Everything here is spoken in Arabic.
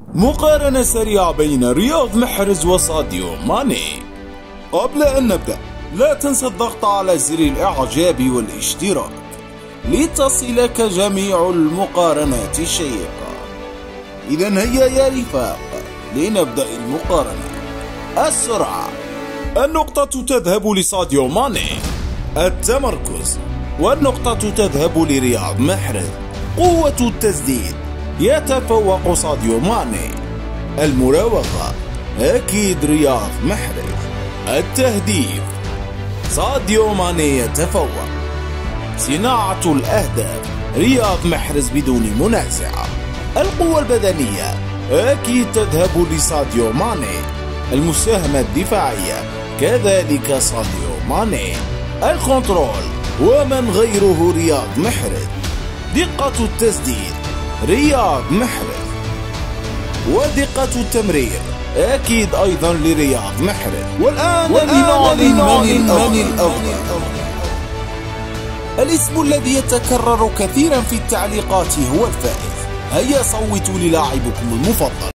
مقارنة سريعة بين رياض محرز وساديو ماني. قبل أن نبدأ لا تنسى الضغط على زر الإعجاب والاشتراك لتصلك جميع المقارنات الشيقة. إذن هيا يا رفاق لنبدأ المقارنة. السرعة، النقطة تذهب لساديو ماني. التمركز، والنقطة تذهب لرياض محرز. قوة التسديد، يتفوق ساديو ماني. المراوغة، أكيد رياض محرز. التهديف، ساديو ماني يتفوق. صناعة الأهداف، رياض محرز بدون منازع. القوة البدنية أكيد تذهب لساديو ماني. المساهمة الدفاعية كذلك ساديو ماني. الكنترول ومن غيره رياض محرز. دقة التسديد رياض محرز. ودقة التمرير أكيد أيضا لرياض محرز. والآن لنعلن من الأفضل. الاسم الذي يتكرر كثيرا في التعليقات هو الفائز. هيا صوتوا للاعبكم المفضل.